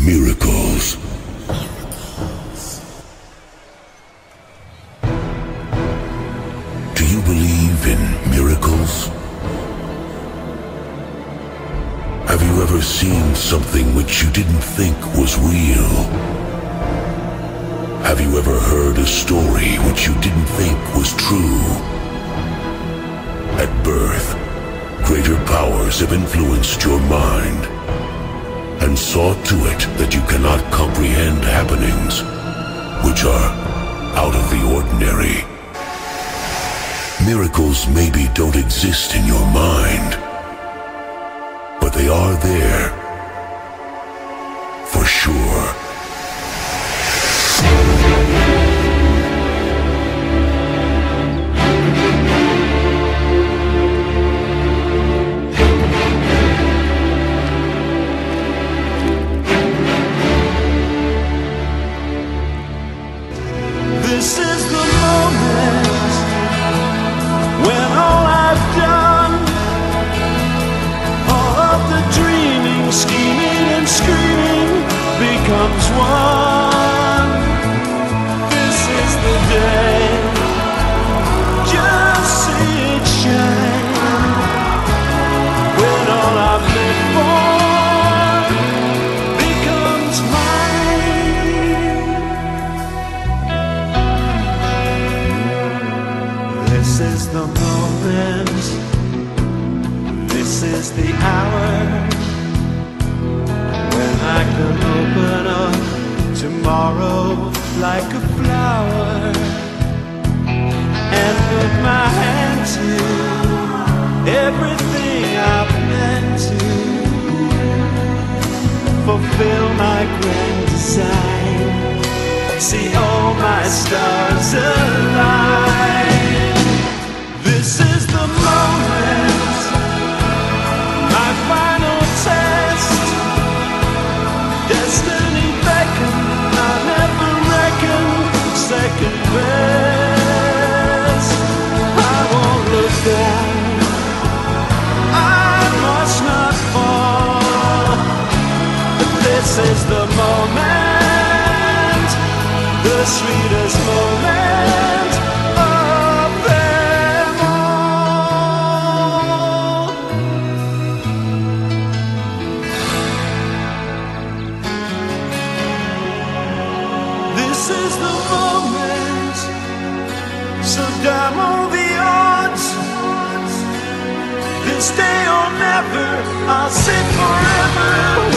Miracles. Do you believe in miracles? Have you ever seen something which you didn't think was real? Have you ever heard a story which you didn't think was true? At birth, greater powers have influenced your mind and saw to it that you cannot comprehend happenings which are out of the ordinary. Miracles maybe don't exist in your mind, but they are there, for sure. This is the moment when all I've done, all of the dreaming, scheming and screaming becomes one. This is the day, just see it shine, when all I've lived for becomes mine. This is the moment, this is the hour, when I can open up tomorrow like a flower and put my hand to everything I've meant to, fulfill my grand design, see all my stars align. This is the moment, my final test. Destiny beckoned, I never reckoned second best. I won't look down, I must not fall. But this is the moment, the sweetest moment of them all. This is the moment, so damn all the odds. This day or never, I'll sit forever